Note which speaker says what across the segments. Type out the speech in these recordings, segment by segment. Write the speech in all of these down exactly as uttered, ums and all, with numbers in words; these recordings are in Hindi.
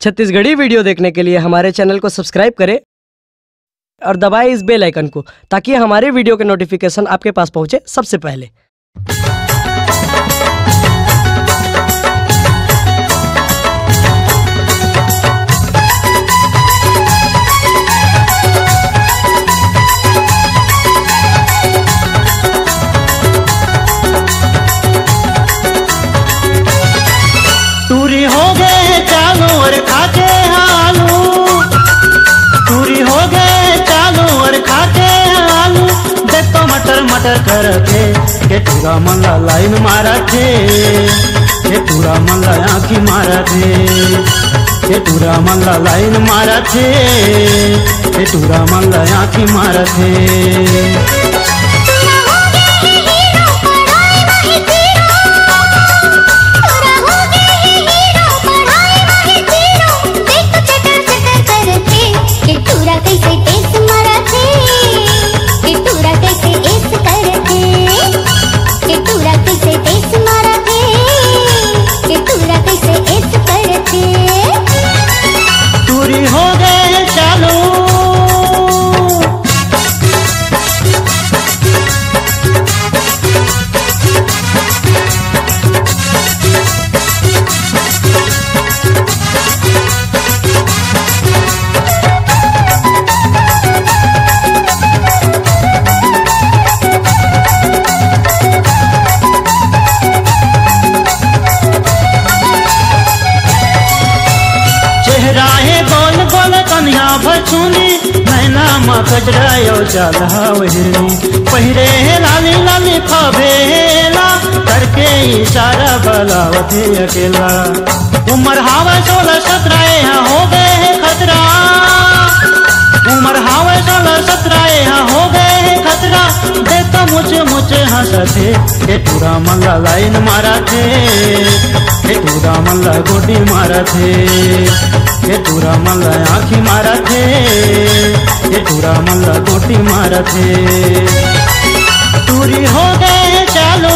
Speaker 1: छत्तीसगढ़ी वीडियो देखने के लिए हमारे चैनल को सब्सक्राइब करें और दबाएं इस बेल आइकन को ताकि हमारे वीडियो के नोटिफिकेशन आपके पास पहुंचे सबसे पहले।
Speaker 2: टूरी हो गए चालू और खाके आलू, टूरी हो गए चालू और खाके आलू। देखो मटर मटर करके के टूरा मल्ला लाइन मारा थे, के टूरा मल्ला आँखी मारा थे, के टूरा मल्ला लाइन मारा थे, के टूरा मल्ला आँखी मारा थे। कचरायो चाला हिरनी पहिरे लाली लाली खबेला करके इशारा बलावती अकेला। उमर हवा सोलह सत्रह यहाँ हो गए है खतरा, उमर हवा सोलह सत्रह यहाँ हो गए है खतरा। देखो मुझे मुझे हंसते के टूरा मल्ला लाइन मारा थे, के टूरा मल्ला गोटी मारा थे, के टूरा मल्ला आँखी मारा थे, के टूरा मल्ला गोटी मारा थे। टूरी हो गए चालू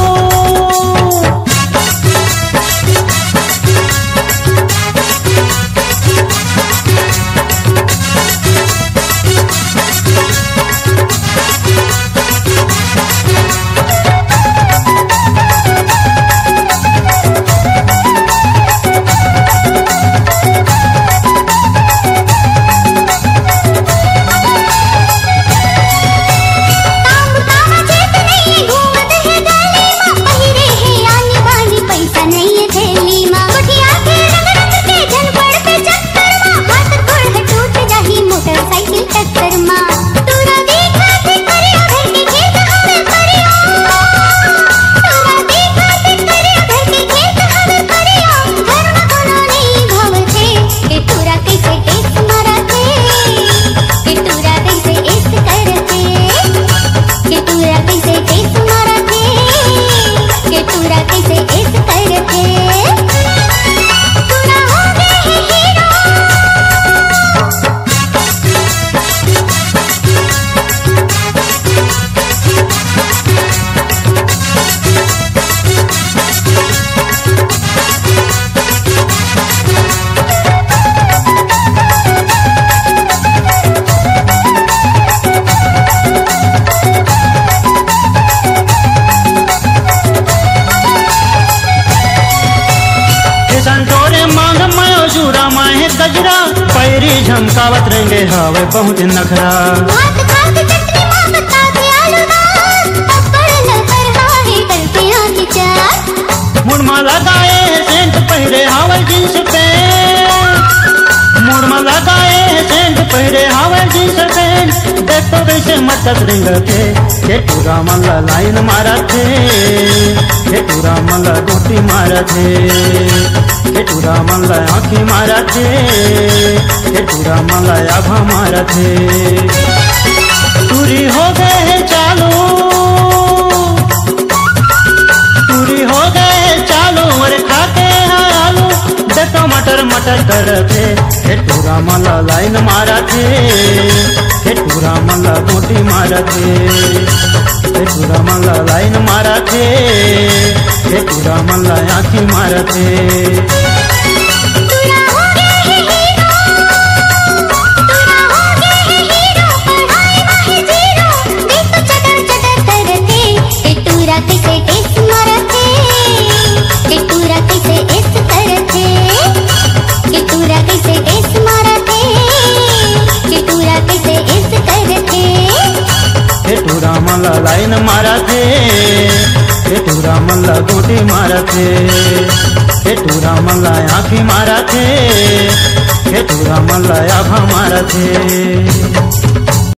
Speaker 2: गजरा पैरी झमकावत रहेंगे हवे बहुत नखरा। मुड़मा लगाए सेंट पहिरे हवे जींस पैंट, मुड़मा लगाए सेंट पहिरे हवे जींस पैंट। देखो कैसे मटक रिंग के के टूरा मल्ला लाइन मारा थे, के टूरा मल्ला गोटी मारा थे, के टूरा मल्ला आँखी मारा थे, के टूरा मल्ला आभा मारा थे। टूरी हो गए चालू, टूरी हो गए चालू और खाते आलू। देखो मटर मटर करके के टूरा मल्ला लाइन मारा थे, के टूरा मल्ला गोटी मारा थे, के टूरा मल्ला लाइन मारा थे, के टूरा मल्ला आँखी मारा थे। मल्ला गोटी मारा थे, हेटूरा मल्ला आँखी मारा थे, हेटूरा मल्ला आभा मारा थे।